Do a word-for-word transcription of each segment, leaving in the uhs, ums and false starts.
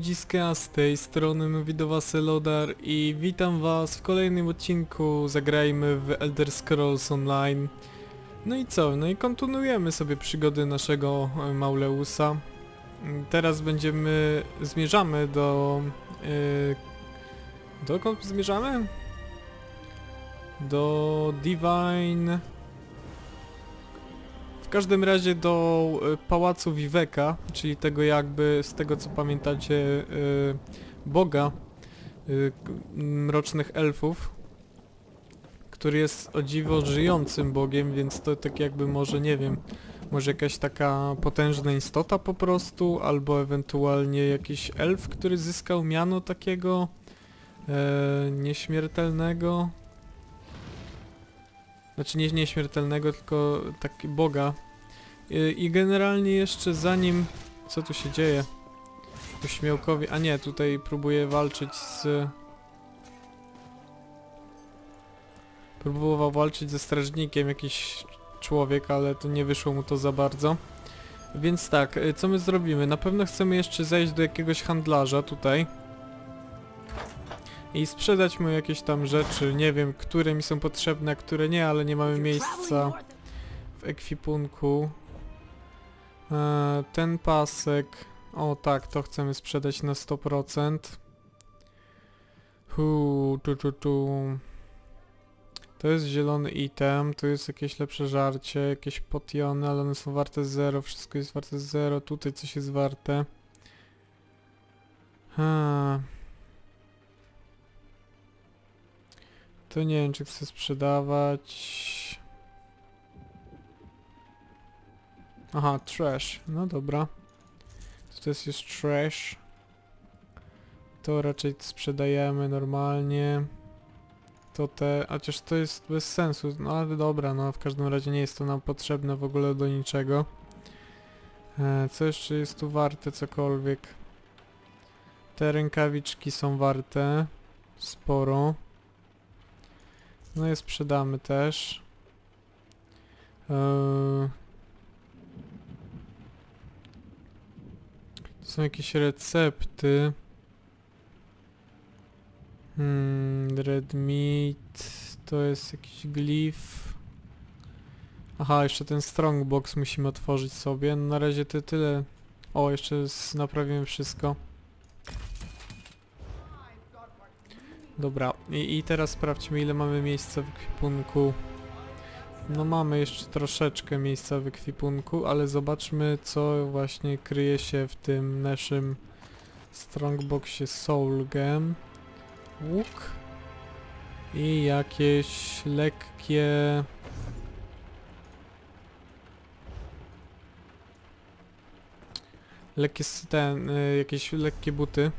ludziska, z tej strony mówi do was Elodar i witam was w kolejnym odcinku Zagrajmy w Elder Scrolls Online. No i co? No i kontynuujemy sobie przygody naszego Mauleusa. Teraz będziemy... zmierzamy do... Yy, dokąd zmierzamy? Do Divine... W każdym razie do y, pałacu Viveka, czyli tego jakby, z tego co pamiętacie, y, boga y, mrocznych elfów, który jest o dziwo żyjącym bogiem, więc to tak jakby może, nie wiem, może jakaś taka potężna istota po prostu, albo ewentualnie jakiś elf, który zyskał miano takiego y, nieśmiertelnego. Znaczy nie nieśmiertelnego, tylko taki boga. I, I generalnie jeszcze zanim... Co tu się dzieje? Pośmiałkowie... A nie, tutaj próbuję walczyć z... Próbował walczyć ze strażnikiem jakiś człowiek, ale to nie wyszło mu to za bardzo. Więc tak, co my zrobimy? Na pewno chcemy jeszcze zejść do jakiegoś handlarza tutaj i sprzedać mu jakieś tam rzeczy, nie wiem, które mi są potrzebne, a które nie, ale nie mamy miejsca w ekwipunku. Eee, ten pasek, o tak, to chcemy sprzedać na sto procent. Huu, tu, tu, tu. To jest zielony item, tu jest jakieś lepsze żarcie, jakieś potiony, ale one są warte zero, wszystko jest warte zero, tutaj coś jest warte. Ha. To nie wiem, czy chcę sprzedawać. Aha, trash. No dobra. To też jest trash. To raczej sprzedajemy normalnie. To te... A chociaż to jest bez sensu. No ale dobra, no w każdym razie nie jest to nam potrzebne w ogóle do niczego. E, co jeszcze jest tu warte cokolwiek? Te rękawiczki są warte sporo. No je sprzedamy też. Eee... To są jakieś recepty. Hmm, red meat. To jest jakiś glif. Aha, jeszcze ten strongbox musimy otworzyć sobie. No na razie to tyle. O, jeszcze naprawimy wszystko. Dobra, I, i teraz sprawdźmy, ile mamy miejsca w ekwipunku. No mamy jeszcze troszeczkę miejsca w ekwipunku, ale zobaczmy, co właśnie kryje się w tym naszym strongboxie Soulgem. Łuk i jakieś lekkie... Lekkie ten, y, jakieś lekkie buty.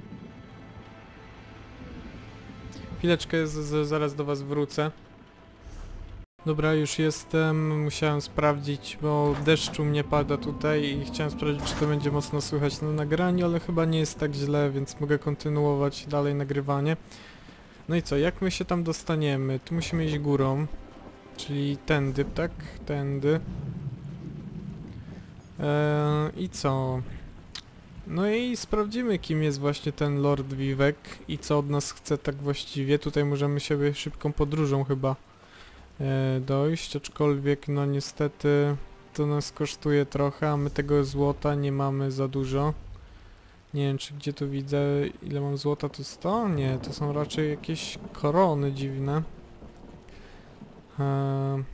Chwileczkę, z, z, zaraz do was wrócę. Dobra, już jestem. Musiałem sprawdzić, bo deszczu mnie pada tutaj i chciałem sprawdzić, czy to będzie mocno słychać na nagraniu, ale chyba nie jest tak źle, więc mogę kontynuować dalej nagrywanie. No i co, jak my się tam dostaniemy? Tu musimy iść górą, czyli tędy, tak? Tędy. Eee, I co? No i sprawdzimy, kim jest właśnie ten Lord Vivek i co od nas chce tak właściwie. Tutaj możemy sobie szybką podróżą chyba e, dojść, aczkolwiek no niestety to nas kosztuje trochę, a my tego złota nie mamy za dużo. Nie wiem, czy gdzie tu widzę, ile mam złota, to sto? Nie, to są raczej jakieś korony dziwne. E,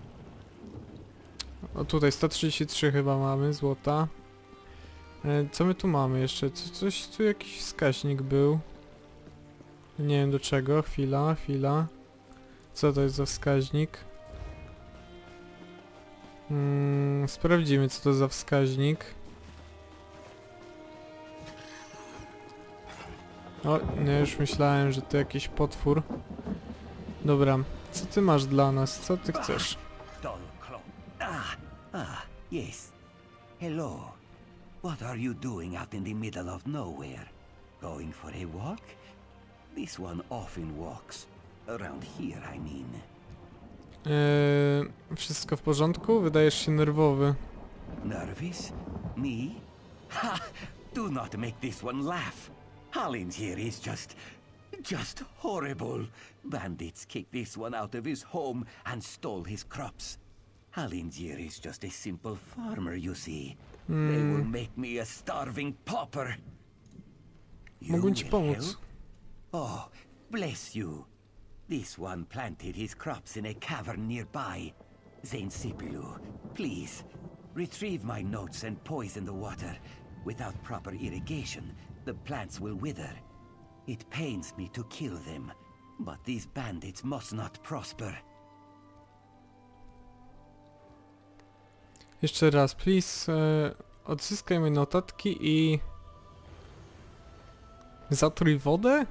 o tutaj sto trzydzieści trzy chyba mamy złota. Co my tu mamy jeszcze? Co, coś tu jakiś wskaźnik był. Nie wiem do czego. Chwila, chwila. Co to jest za wskaźnik? Hmm, sprawdzimy, co to za wskaźnik. O, ja już myślałem, że to jakiś potwór. Dobra, co ty masz dla nas? Co ty chcesz? Ah, ah, yes. Hello. What are you doing out in the middle of nowhere? Going for a walk? This one often walks. Around here, I mean. Eee, wszystko w porządku? Wydajesz się nerwowy. Nervous? Me? Ha! Do not make this one laugh. Hollins here is just... just horrible. Bandits kicked this one out of his home and stole his crops. Halingier is just a simple farmer, you see. Mm. They will make me a starving pauper. You Mogłem ci will pomóc. help? Oh, bless you. This one planted his crops in a cavern nearby. Zain Sipilu, please, retrieve my notes and poison the water. Without proper irrigation, the plants will wither. It pains me to kill them, but these bandits must not prosper. Jeszcze raz, please, e, odzyskaj moje notatki i... zatruj wodę?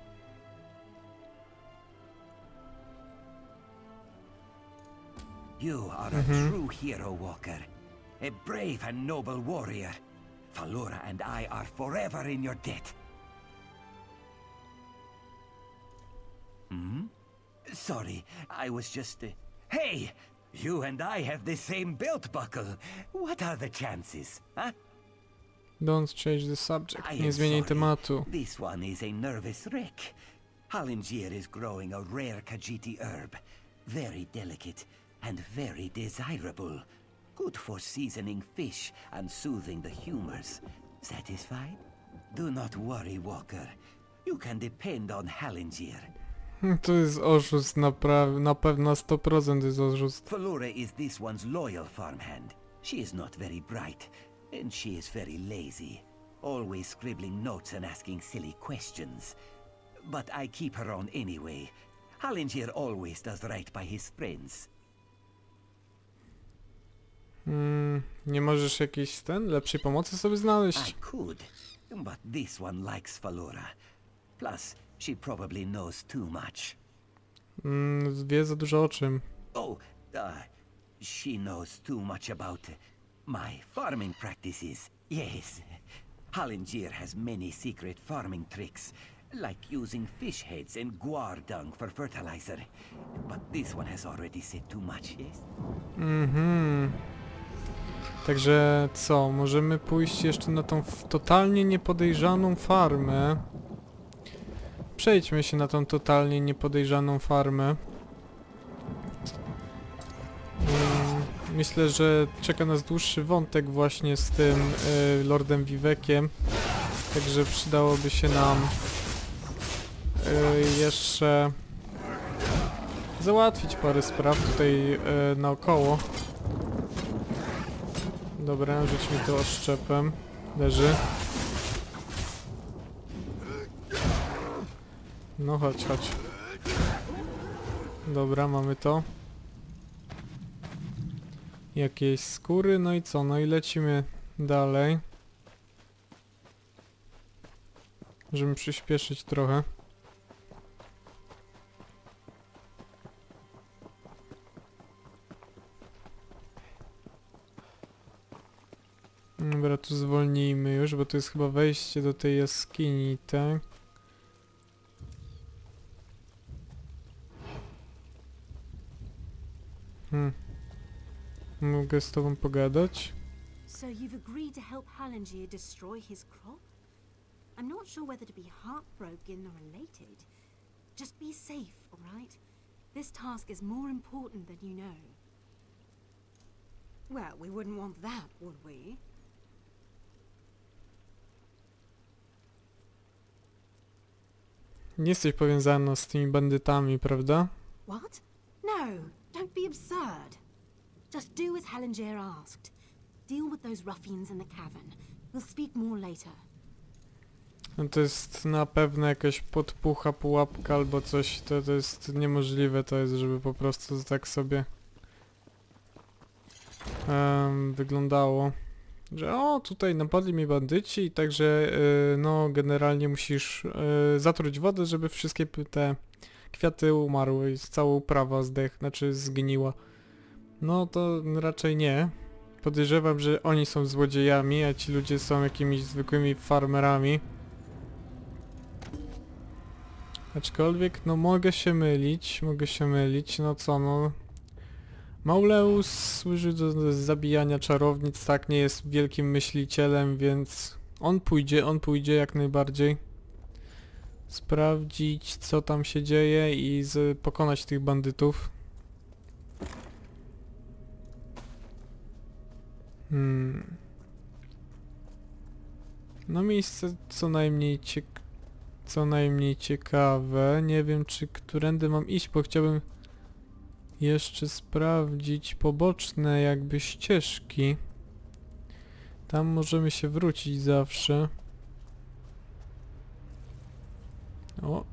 You are a Mhm. true hero, Walker. A brave and noble warrior. Falora and I are forever in your debt. Hmm? Sorry, I was just... Uh... Hey! You and I have the same belt buckle. What are the chances, huh? Don't change the subject. I Nie am zmieniaj sorry. tematu. This one is a nervous wreck. Halingier is growing a rare Khajiiti herb. Very delicate and very desirable. Good for seasoning fish and soothing the humors. Satisfied? Do not worry, Walker. You can depend on Halingier. To jest oszust, napra- na pewno sto procent jest oszust. Falora is this one's loyal farmhand. She is not very bright, and she is very lazy. Always scribbling notes and asking silly questions. But I keep her on anyway. Halingier always does right by his friends. Mm, nie możesz jakiejś ten lepszej pomocy sobie znaleźć? I could, but this one likes Falora. Plus, she probably knows too much. Mm, wie za dużo o czym. Oh, uh, she knows too much about my farming practices. Yes. Halingier has many secret farming tricks, like using fish heads and guar dung for fertilizer. But this one has already said too much, yes? Mhm. Także co, możemy pójść jeszcze na tą f- totalnie niepodejrzaną farmę. Przejdźmy się na tą totalnie niepodejrzaną farmę. Mm, myślę, że czeka nas dłuższy wątek właśnie z tym y, Lordem Vivekiem. Także przydałoby się nam y, jeszcze załatwić parę spraw tutaj y, naokoło. Dobra, rzućmy to oszczepem. Leży. No chodź, chodź. Dobra, mamy to. Jakieś skóry, no i co? No i lecimy dalej. Żeby przyspieszyć trochę. Dobra, tu zwolnijmy już, bo to jest chyba wejście do tej jaskini, tak? Hmm. Mogę z tobą pogadać? So you've agreed to help Halingier destroy his crop? I'm not sure whether to be heartbroken or elated. Just be safe, all right? This task is more important than you know. Well, we wouldn't want that, would we? Nie jesteś powiązana z tymi bandytami, prawda? What? No, don't be absurd. Just do as Halingier asked. Deal with those ruffians in the cavern. We'll speak more later. No to jest na pewno jakaś podpucha, pułapka albo coś. To, to jest niemożliwe, to jest, żeby po prostu tak sobie um, wyglądało. Że o, tutaj napadli mi bandyci i także yy, no generalnie musisz yy, zatruć wodę, żeby wszystkie p- te kwiaty umarły i cała uprawa zdech, znaczy zgniła. No to raczej nie. Podejrzewam, że oni są złodziejami, a ci ludzie są jakimiś zwykłymi farmerami. Aczkolwiek, no mogę się mylić, mogę się mylić, no co no... Mauleus służy do, do zabijania czarownic, tak, nie jest wielkim myślicielem, więc On pójdzie, on pójdzie jak najbardziej. Sprawdzić, co tam się dzieje i z, pokonać tych bandytów. Hmm. No miejsce co najmniej ciek co najmniej ciekawe. Nie wiem, czy którędy mam iść, bo chciałbym jeszcze sprawdzić poboczne jakby ścieżki. Tam możemy się wrócić zawsze. O.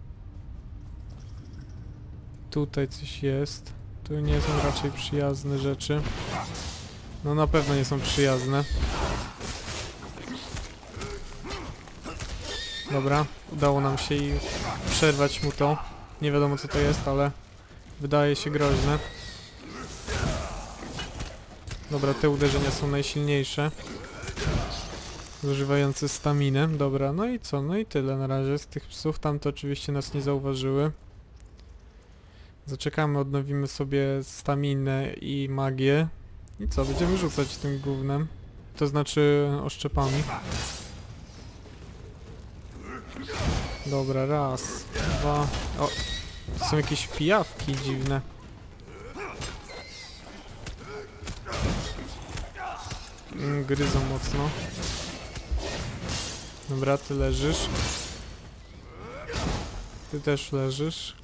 Tutaj coś jest. Tu nie są raczej przyjazne rzeczy. No na pewno nie są przyjazne. Dobra, udało nam się i przerwać mu to. Nie wiadomo co to jest, ale wydaje się groźne. Dobra, te uderzenia są najsilniejsze. Zużywające staminę. Dobra, no i co? No i tyle na razie z tych psów. Tamte oczywiście nas nie zauważyły. Zaczekamy, odnowimy sobie staminę i magię. I co? Będziemy rzucać tym gównem. To znaczy oszczepami. Dobra, raz, dwa... O! To są jakieś pijawki dziwne. Mm, gryzą mocno. Dobra, ty leżysz. Ty też leżysz.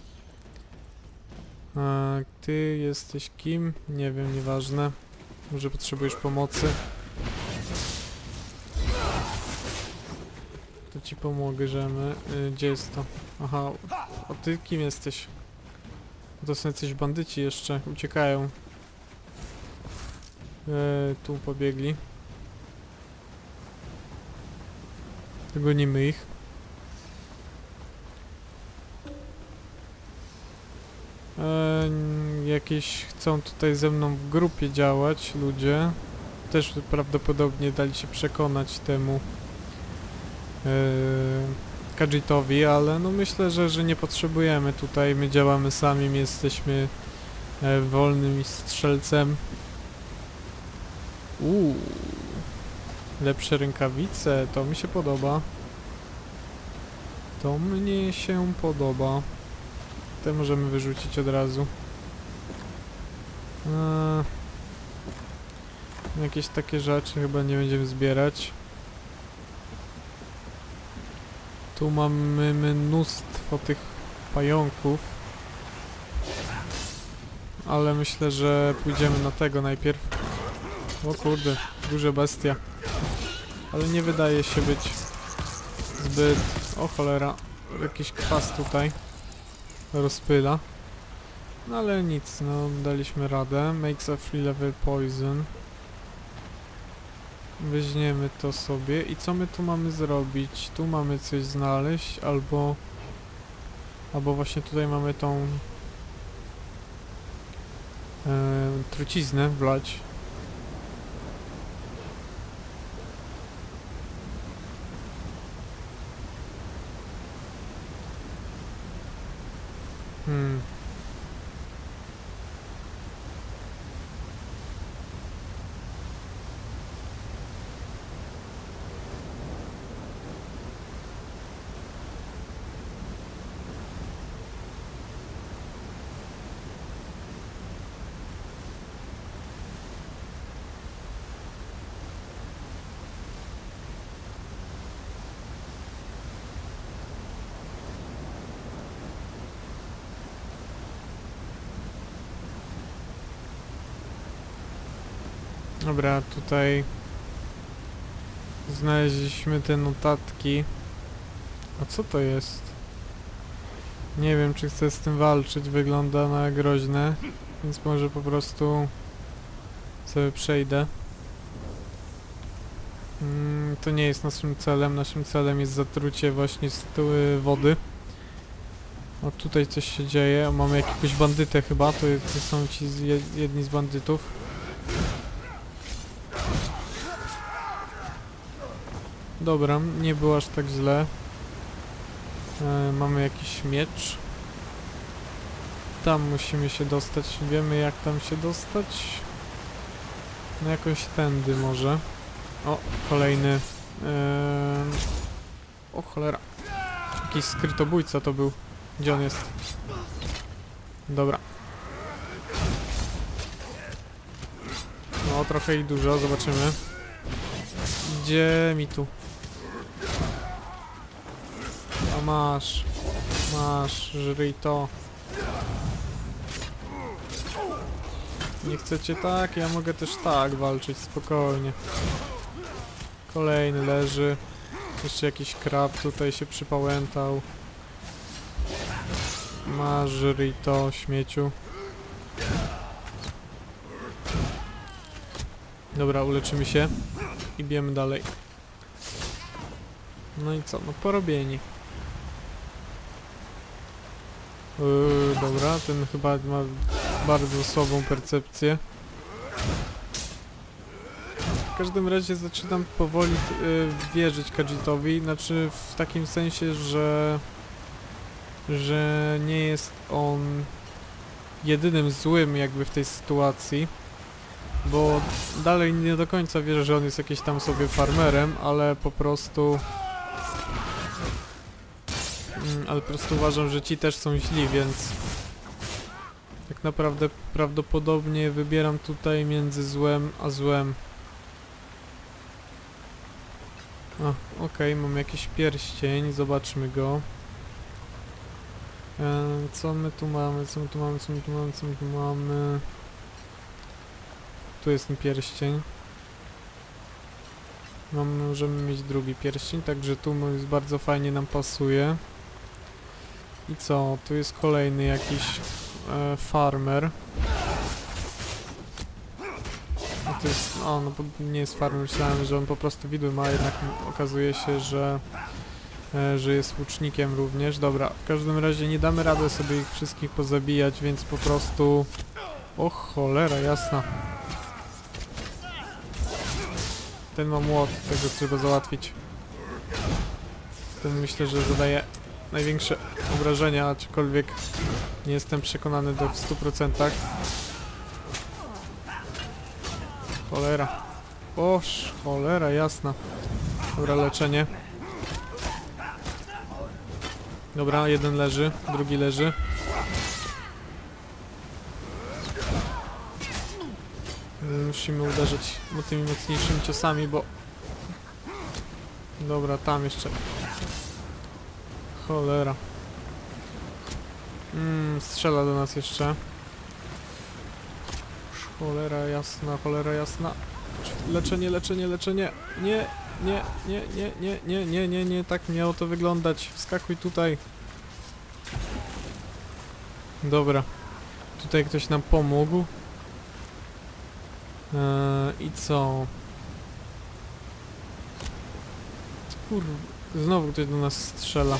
A ty jesteś kim? Nie wiem, nieważne. Może potrzebujesz pomocy. To ci pomogę, żemy. Yy, gdzie jest to? Aha, a ty kim jesteś? To są jacyś bandyci jeszcze, uciekają. Yy, tu pobiegli. Gonimy ich. Yy, jakieś chcą tutaj ze mną w grupie działać ludzie. Też prawdopodobnie dali się przekonać temu yy, Khajiitowi, ale no myślę, że, że nie potrzebujemy tutaj. My działamy sami, my jesteśmy yy, wolnym strzelcem. Uuu. Lepsze rękawice, to mi się podoba. To mnie się podoba. Te możemy wyrzucić od razu. Eee, jakieś takie rzeczy chyba nie będziemy zbierać. Tu mamy mnóstwo tych pająków. Ale myślę, że pójdziemy na tego najpierw. O kurde, duże bestia. Ale nie wydaje się być zbyt... O cholera, jakiś kwas tutaj rozpyla. No ale nic, no daliśmy radę. Makes a free level poison. Weźmiemy to sobie. I co my tu mamy zrobić? Tu mamy coś znaleźć, albo... Albo właśnie tutaj mamy tą... E, truciznę wlać. Hmm. Dobra, tutaj znaleźliśmy te notatki. A co to jest? Nie wiem, czy chcę z tym walczyć, wygląda na groźne, więc może po prostu sobie przejdę. Mm, to nie jest naszym celem, naszym celem jest zatrucie właśnie z tyłu wody. O, tutaj coś się dzieje, mamy jakiegoś bandytę chyba, to, to są ci z, jedni z bandytów. Dobra, nie było aż tak źle. E, mamy jakiś miecz. Tam musimy się dostać. Wiemy jak tam się dostać? No jakoś tędy może. O, kolejny Eee... O cholera. Jakiś skrytobójca to był. Gdzie on jest? Dobra. No, trochę i dużo, zobaczymy. Gdzie mi tu? A masz. Masz, żryj to. Nie chcecie tak? Ja mogę też tak walczyć, spokojnie. Kolejny leży. Jeszcze jakiś krab tutaj się przypałętał. Masz, żryj to, śmieciu. Dobra, uleczymy się i bijemy dalej. No i co? No porobieni. Yy, dobra, ten chyba ma bardzo słabą percepcję. W każdym razie zaczynam powoli yy, wierzyć Khajiitowi, znaczy w takim sensie, że że nie jest on jedynym złym jakby w tej sytuacji, bo dalej nie do końca wierzę, że on jest jakiś tam sobie farmerem, ale po prostu mm, ale po prostu uważam, że ci też są źli, więc tak naprawdę prawdopodobnie wybieram tutaj między złem a złem. Okej, okay, mam jakiś pierścień, zobaczmy go. Eee, co my tu mamy, co my tu mamy, co my tu mamy, co my tu mamy... Tu jest ten pierścień. Mam, możemy mieć drugi pierścień, także tu jest bardzo fajnie nam pasuje. I co? Tu jest kolejny jakiś e, farmer. A to jest... O, no nie jest farmer, myślałem, że on po prostu widły ma, jednak okazuje się, że... E, że jest łucznikiem również. Dobra, w każdym razie nie damy rady sobie ich wszystkich pozabijać, więc po prostu... O cholera jasna. Ten ma młot, tego trzeba załatwić. Ten myślę, że zadaje największe obrażenia, aczkolwiek nie jestem przekonany do w stu procentach. Cholera. Oż, cholera jasna. Dobra, leczenie. Dobra, jeden leży, drugi leży. Musimy uderzyć tymi mocniejszymi ciosami, bo... Dobra, tam jeszcze. Cholera. Mm, strzela do nas jeszcze. Cholera jasna, cholera jasna. Leczenie, leczenie, leczenie. Nie, nie, nie, nie, nie, nie, nie, nie, nie, tak miało to wyglądać. Wskakuj tutaj. Dobra. Tutaj ktoś nam pomógł. Eee, I co? Kur... Znowu ktoś do nas strzela.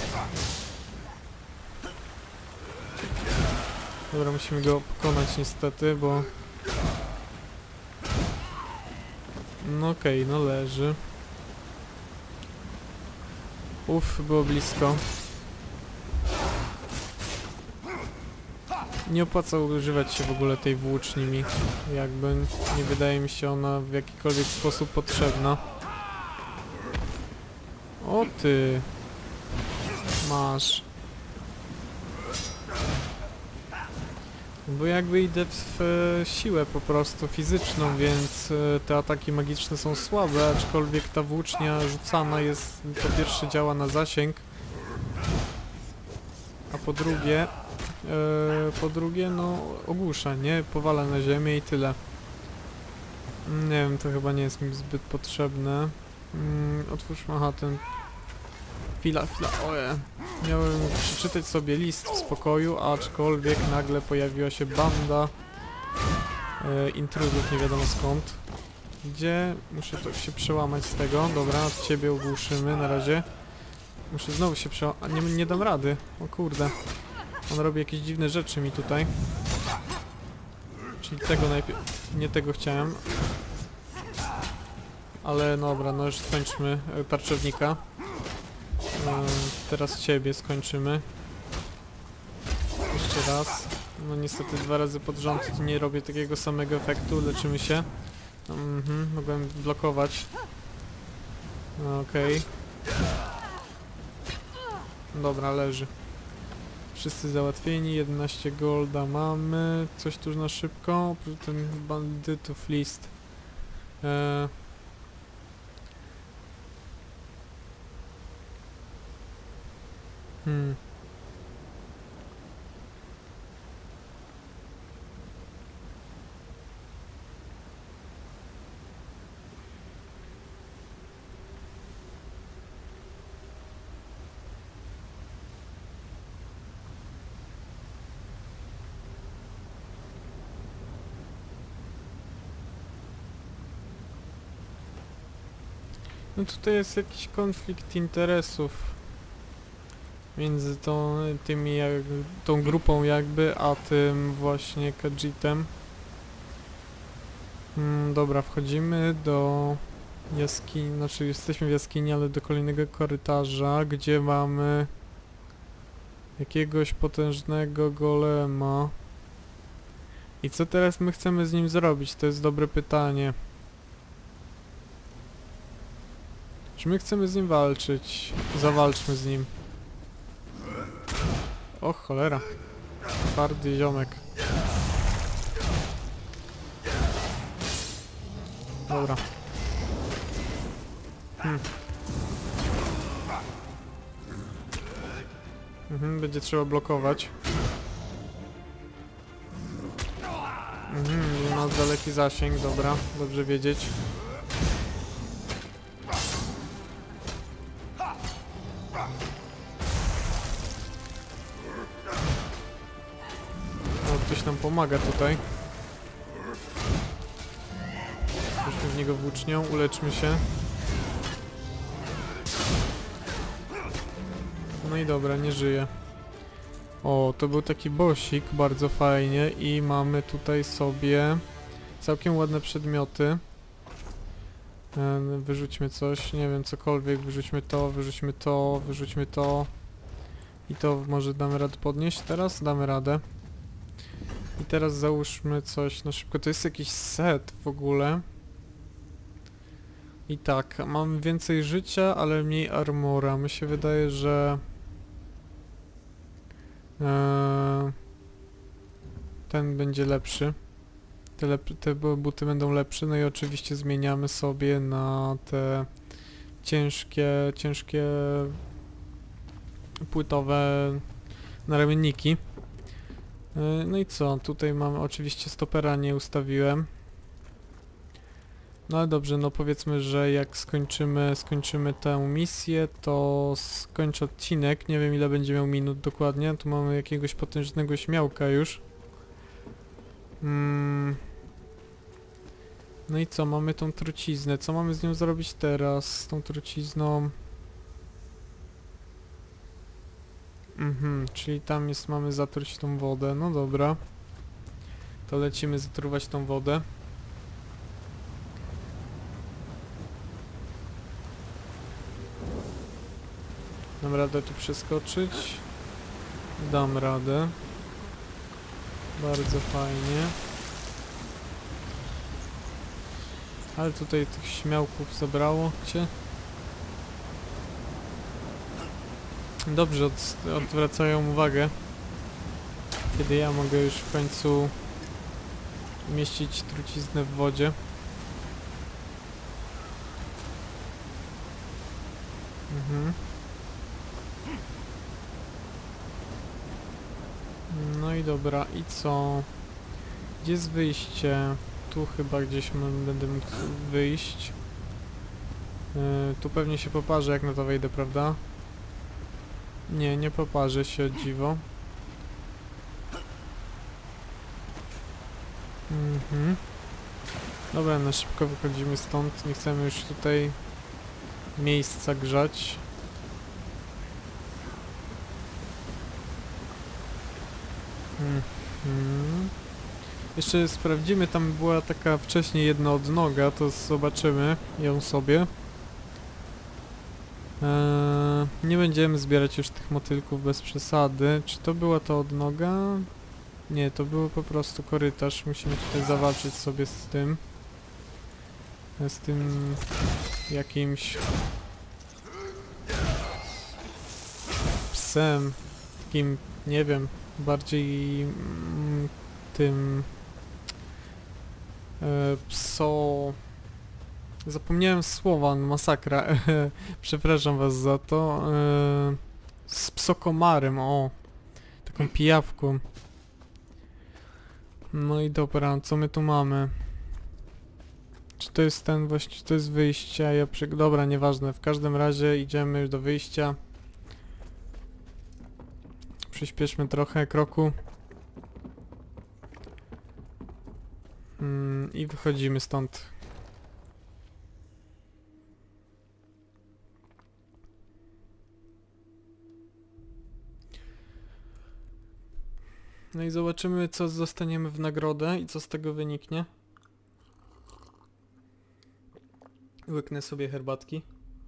Dobra, musimy go pokonać niestety, bo... No okej, okay, no leży. Uff, było blisko. Nie opłaca używać się w ogóle tej włóczni mi. Jakby nie wydaje mi się ona w jakikolwiek sposób potrzebna. O ty! Masz. Bo jakby idę w e, siłę po prostu fizyczną, więc e, te ataki magiczne są słabe, aczkolwiek ta włócznia rzucana jest, po pierwsze działa na zasięg, a po drugie, e, po drugie no ogłusza, nie? Powala na ziemię i tyle. Nie wiem, to chyba nie jest mi zbyt potrzebne. Mm, otwórzmy, aha, ten... Chwila, chwila, oje. Miałem przeczytać sobie list w spokoju, aczkolwiek nagle pojawiła się banda e, intruzów, nie wiadomo skąd. Gdzie? Muszę to się przełamać z tego. Dobra, ciebie ogłuszymy na razie. Muszę znowu się przełamać. A nie, nie dam rady. O kurde. On robi jakieś dziwne rzeczy mi tutaj. Czyli tego najpierw... Nie tego chciałem. Ale dobra, no już skończmy e, tarczownika. Teraz ciebie skończymy. Jeszcze raz. No niestety dwa razy pod rząd nie robię takiego samego efektu. Leczymy się. Mhm, mogłem blokować. Okej. Dobra, leży. Wszyscy załatwieni, jedenaście golda mamy. Coś tu na szybko, oprócz ten bandytów list. Eee. Hmm. No tutaj jest jakiś konflikt interesów między tą, tymi, jak, tą grupą jakby, a tym właśnie Khajiitem. Mm, dobra, wchodzimy do jaskini, znaczy jesteśmy w jaskini, ale do kolejnego korytarza, gdzie mamy jakiegoś potężnego golema. I co teraz my chcemy z nim zrobić? To jest dobre pytanie. Czy my chcemy z nim walczyć? Zawalczmy z nim. O cholera. Twardy ziomek. Dobra. Hmm. Mhm, będzie trzeba blokować. Mhm, ma daleki zasięg, dobra, dobrze wiedzieć. O, ktoś nam pomaga tutaj. Weźmy w niego włócznią, uleczmy się. No i dobra, nie żyje. O, to był taki bossik, bardzo fajnie i mamy tutaj sobie całkiem ładne przedmioty. E, wyrzućmy coś, nie wiem, cokolwiek, wyrzućmy to, wyrzućmy to, wyrzućmy to. I to może damy radę podnieść teraz? Damy radę. I teraz załóżmy coś na szybko, to jest jakiś set w ogóle. I tak, mam więcej życia, ale mniej armora. Mi się wydaje, że... Eee, ten będzie lepszy. Te, lep te buty będą lepsze. No i oczywiście zmieniamy sobie na te ciężkie, ciężkie płytowe naramienniki. Eee, no i co? Tutaj mamy oczywiście stopera nie ustawiłem. No ale dobrze, no powiedzmy, że jak skończymy, skończymy tę misję, to skończę odcinek. Nie wiem ile będzie miał minut dokładnie. Tu mamy jakiegoś potężnego śmiałka już. Mm. No i co? Mamy tą truciznę. Co mamy z nią zrobić teraz? Z tą trucizną... Mhm, czyli tam jest, mamy zatruć tą wodę. No dobra. To lecimy zatruwać tą wodę. Dam radę tu przeskoczyć. Dam radę. Bardzo fajnie. Ale tutaj tych śmiałków zabrało cię. Dobrze, od, odwracają uwagę. Kiedy ja mogę już w końcu umieścić truciznę w wodzie. Mhm. No i dobra, i co? Gdzie jest wyjście? Tu chyba gdzieś będę mógł wyjść. Yy, tu pewnie się poparzę, jak na to wejdę, prawda? Nie, nie poparzę się, o dziwo. Mhm. Dobra, na szybko wychodzimy stąd. Nie chcemy już tutaj miejsca grzać. Mhm. Jeszcze sprawdzimy, tam była taka wcześniej jedna odnoga, to zobaczymy ją sobie. Eee, nie będziemy zbierać już tych motylków bez przesady. Czy to była ta odnoga? Nie, to był po prostu korytarz. Musimy tutaj zawalczyć sobie z tym. Z tym jakimś psem, takim, nie wiem, bardziej mm, tym e, pso... Zapomniałem słowa, masakra, przepraszam was za to. E, z psokomarem, o, taką pijawką. No i dobra, co my tu mamy? Czy to jest ten właśnie, czy to jest wyjście? Ja przy... Dobra, nieważne, w każdym razie idziemy już do wyjścia. Przyspieszmy trochę kroku. Mm, I wychodzimy stąd. No i zobaczymy, co dostaniemy w nagrodę i co z tego wyniknie. Łyknę sobie herbatki.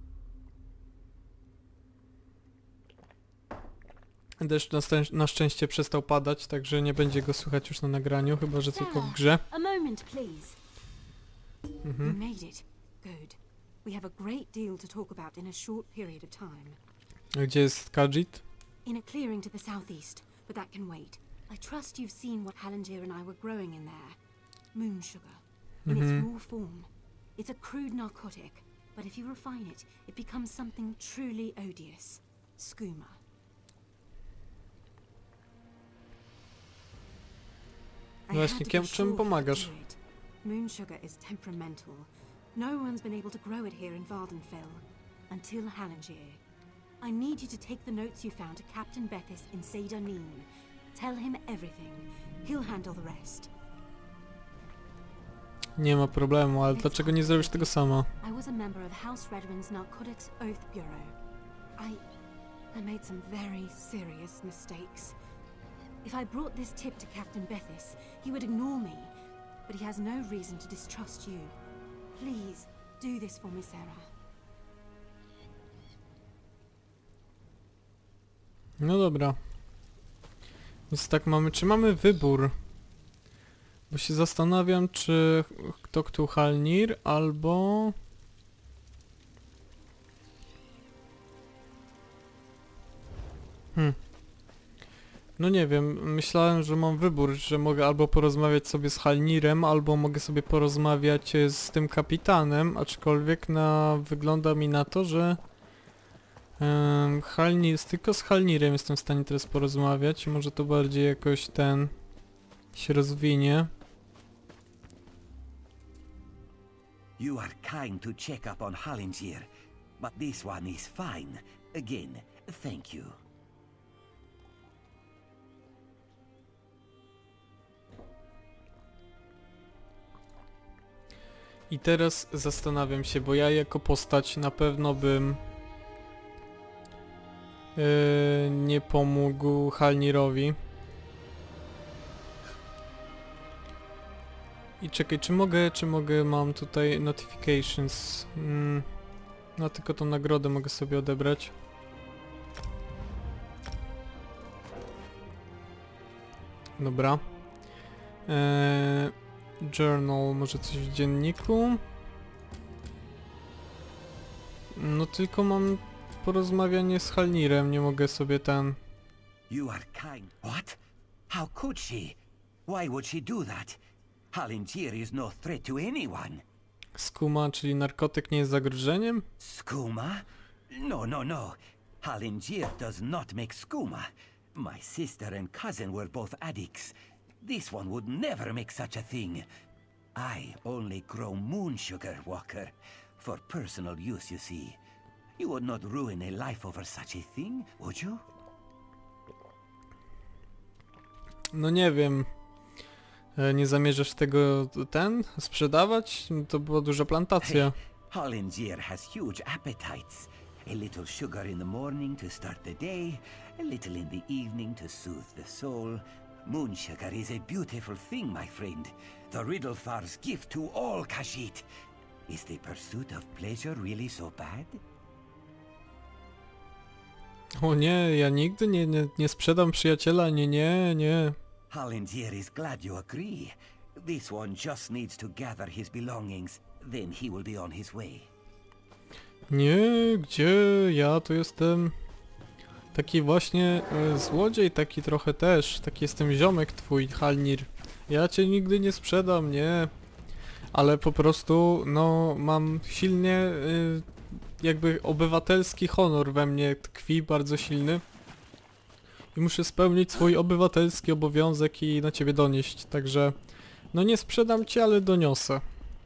Deszcz na, na szczęście przestał padać, także nie będzie go słychać już na nagraniu, chyba że tylko w grze. A moment, please. Mhm. You made it. Good. We have a great deal to talk about in a short period of time. A gdzie jest Khajiit? In a clearing to the southeast, but that can wait. I trust you've seen what Halandir and I were growing in there. Moon sugar. In its Mhm. raw form. It's a crude narcotic, but if you refine it, it becomes something truly odious. Skooma. I Właśnie, had to kiem- be czym sure pomagasz? how to do it. Moon sugar is temperamental. No one's been able to grow it here in Vardenfell until Halandir. I need you to take the notes you found to Captain Bethis in Seyda Neen. Tell him everything. He'll handle the rest. Nie ma problemu, ale dlaczego nie zrobisz tego sama? I was a member of House Redwin's Narcotics Oath Bureau. I... I made some very serious mistakes. If I brought this tip to Captain Bethis, he would ignore me. But he has no reason to distrust you. Please, do this for me, Sarah. No dobra. Więc tak mamy, czy mamy wybór? Bo się zastanawiam, czy Toktu Halnir albo... Hmm. No nie wiem, myślałem, że mam wybór, że mogę albo porozmawiać sobie z Halnirem, albo mogę sobie porozmawiać z tym kapitanem, aczkolwiek na... wygląda mi na to, że... Um, Halnir, tylko z Halnirem jestem w stanie teraz porozmawiać, może to bardziej jakoś ten się rozwinie. You are kind to check up on Halandir, but this one is fine. Again, thank you. I teraz zastanawiam się, bo ja jako postać na pewno bym yy, nie pomógł Halnirowi. I czekaj, czy mogę, czy mogę, mam tutaj notifications. Mm, no tylko tą nagrodę mogę sobie odebrać. Dobra. Eee, journal, może coś w dzienniku? No tylko mam porozmawianie z Halnirem, nie mogę sobie ten... You are kind. What? How could she? Why would she do that? Halandir is no threat to anyone. Skooma, czyli narkotyk, nie jest zagrożeniem? Skooma? No, no, no. Halandir does not make skooma. My sister and cousin were both addicts. This one would never make such a thing. I only grow moon sugar, Walker. For personal use, you see. You would not ruin a life over such a thing, would you? No nie wiem. E, Nie zamierzasz tego ten sprzedawać? To była duża plantacja. Halandir has huge appetites. A little sugar in the morning to start the day, a little in the evening to soothe the soul. Moon sugar is a beautiful thing, my friend. The Riddlethar's gift to all Khajiit. Is the pursuit of pleasure really so bad? O nie, ja nigdy nie, nie, nie sprzedam przyjaciela, nie, nie, nie. Halandir is glad you agree. This one just needs to gather his belongings, then he will be on his way. Nie, gdzie? Ja tu jestem Taki właśnie e, złodziej, taki trochę też. Taki jestem ziomek twój, Halnir. Ja cię nigdy nie sprzedam, nie. Ale po prostu, no, mam silnie, e, jakby obywatelski honor we mnie tkwi, bardzo silny. I muszę spełnić swój obywatelski obowiązek i na ciebie donieść, także... No nie sprzedam cię, ale doniosę.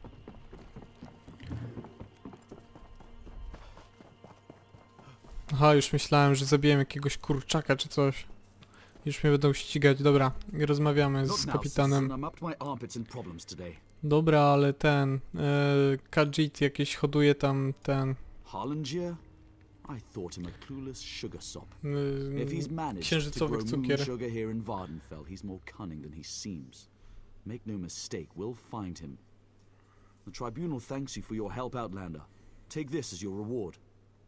Aha, już myślałem, że zabiłem jakiegoś kurczaka czy coś. Już mnie będą ścigać, dobra. Rozmawiamy z kapitanem. Dobra, ale ten... E, Khajiit jakieś hoduje tam ten... Harlangier? I thought him a clueless sugar sop. E, If he's managed to księżycowy grow moon cukier. sugar here in Vardenfell, he's more cunning than he seems. Make no mistake, we'll find him. The tribunal thanks you for your help, Outlander. Take this as your reward.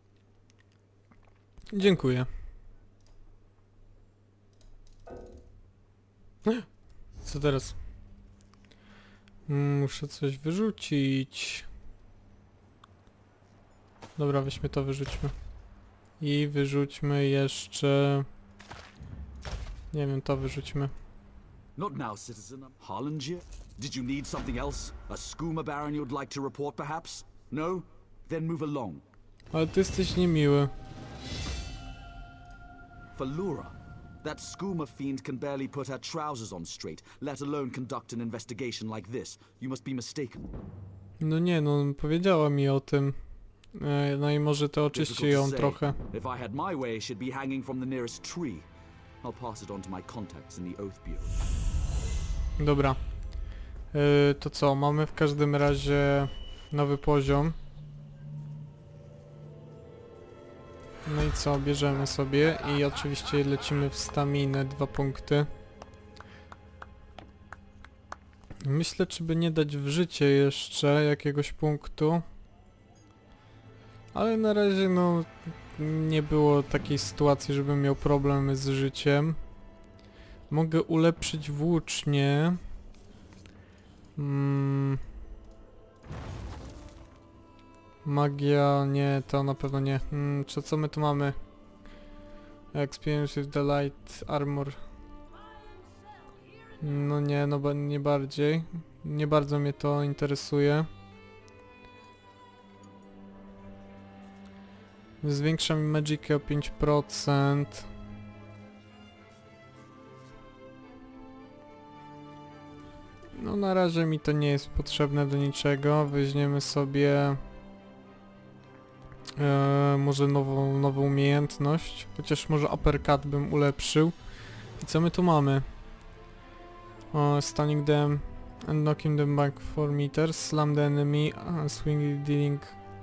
Dziękuję. Co teraz? Muszę coś wyrzucić. Dobra, weźmy to, wyrzućmy. I wyrzućmy jeszcze... Nie wiem, to wyrzućmy. Not now, citizen. Harlangier? Did you need something else? A skooma baron you'd like to report, perhaps? No? Then move along. Ale ty jesteś niemiły. Falura. That skooma fiend can barely put her trousers on straight, let alone conduct an investigation like this. You must be mistaken. No nie, no powiedziała mi o tym. E, no i może to oczyści ją trochę. If I had my way, she'd be hanging from the nearest tree. I'll pass it on to my contacts in the Oath Bureau. Dobra. E, to co, mamy w każdym razie nowy poziom. No i co, bierzemy sobie i oczywiście lecimy w staminę, dwa punkty. Myślę, czy by nie dać w życie jeszcze jakiegoś punktu. Ale na razie no nie było takiej sytuacji, żebym miał problemy z życiem. Mogę ulepszyć włócznie. Hmm. Magia, nie, to na pewno nie. Hmm, co, co my tu mamy? Experience with the light armor. No nie, no ba nie bardziej. Nie bardzo mnie to interesuje. Zwiększa mi magicę o pięć procent. No na razie mi to nie jest potrzebne do niczego. Weźmiemy sobie e, może nową, nową umiejętność. Chociaż może uppercut bym ulepszył. I co my tu mamy? O, stunning them and knocking them back four meters. Slam the enemy and swing dealing.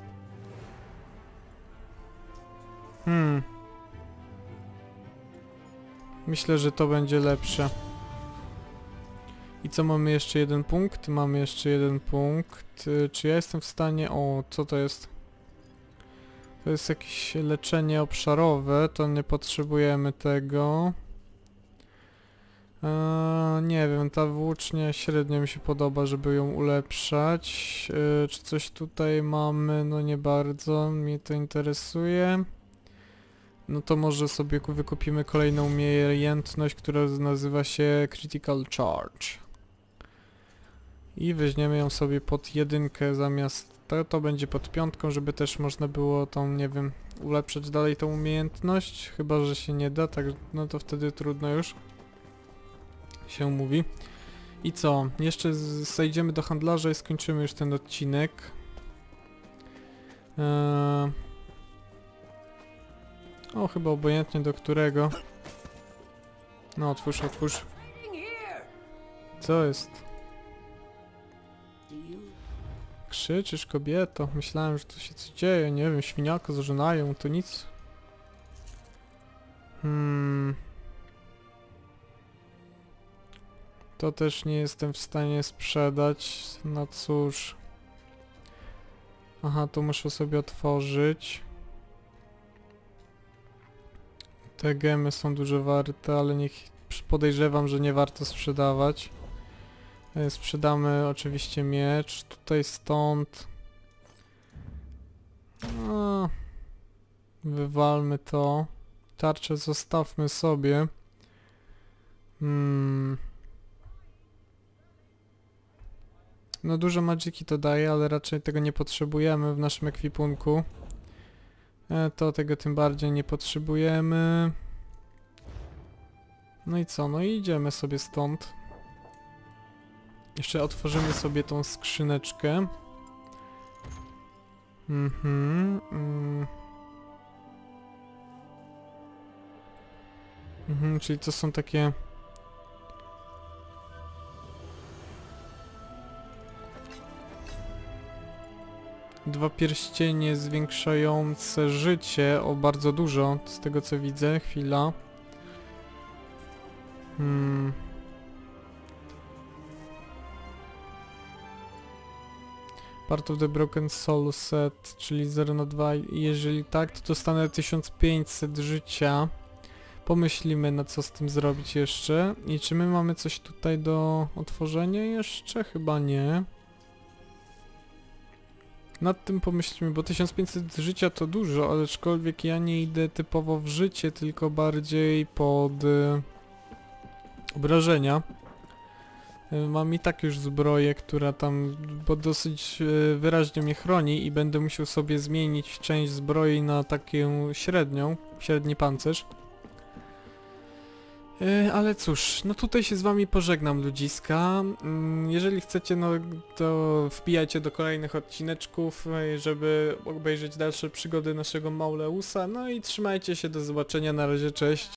Hmm. Myślę, że to będzie lepsze. I co, mamy jeszcze jeden punkt? Mamy jeszcze jeden punkt. Czy ja jestem w stanie... O, co to jest? To jest jakieś leczenie obszarowe, to nie potrzebujemy tego. Eee, nie wiem, ta włócznia średnio mi się podoba, żeby ją ulepszać. Eee, czy coś tutaj mamy? No nie bardzo, mnie to interesuje. No to może sobie wykupimy kolejną umiejętność, która nazywa się Critical Charge. I weźmiemy ją sobie pod jedynkę zamiast... To, to będzie pod piątką, żeby też można było tą, nie wiem, ulepszać dalej tą umiejętność. Chyba że się nie da, tak no to wtedy trudno już się mówi. I co? Jeszcze zejdziemy do handlarza i skończymy już ten odcinek. Eee... O, chyba obojętnie do którego. No, otwórz, otwórz. Co jest? Krzyczysz, kobieto. Myślałem, że tu się coś dzieje. Nie wiem, świniaka zażynają, to nic. Hmm. To też nie jestem w stanie sprzedać. No cóż. Aha, tu muszę sobie otworzyć. Te gemy są dużo warte, ale niech podejrzewam, że nie warto sprzedawać. Sprzedamy oczywiście miecz. Tutaj stąd. No, wywalmy to. tarczę zostawmy sobie. Hmm. No dużo magiki to daje, ale raczej tego nie potrzebujemy w naszym ekwipunku. E, to tego tym bardziej nie potrzebujemy. No i co? No i idziemy sobie stąd. Jeszcze otworzymy sobie tą skrzyneczkę. Mhm. Mm. Mhm, czyli to są takie... Dwa pierścienie zwiększające życie o bardzo dużo, z tego co widzę. Chwila. Hmm. Part of the Broken Soul set, czyli zero na dwa. Jeżeli tak, to dostanę tysiąc pięćset życia. Pomyślimy, na co z tym zrobić jeszcze. I czy my mamy coś tutaj do otworzenia jeszcze? Chyba nie. Nad tym pomyślimy, bo tysiąc pięćset życia to dużo, ale aczkolwiek ja nie idę typowo w życie, tylko bardziej pod y, obrażenia. Y, mam i tak już zbroję, która tam bo dosyć y, wyraźnie mnie chroni i będę musiał sobie zmienić część zbroi na taką średnią, średni pancerz. Yy, ale cóż, no tutaj się z wami pożegnam, ludziska. Yy, jeżeli chcecie, no to wbijajcie do kolejnych odcineczków, yy, żeby obejrzeć dalsze przygody naszego Mauleusa. No i trzymajcie się, do zobaczenia, na razie, cześć.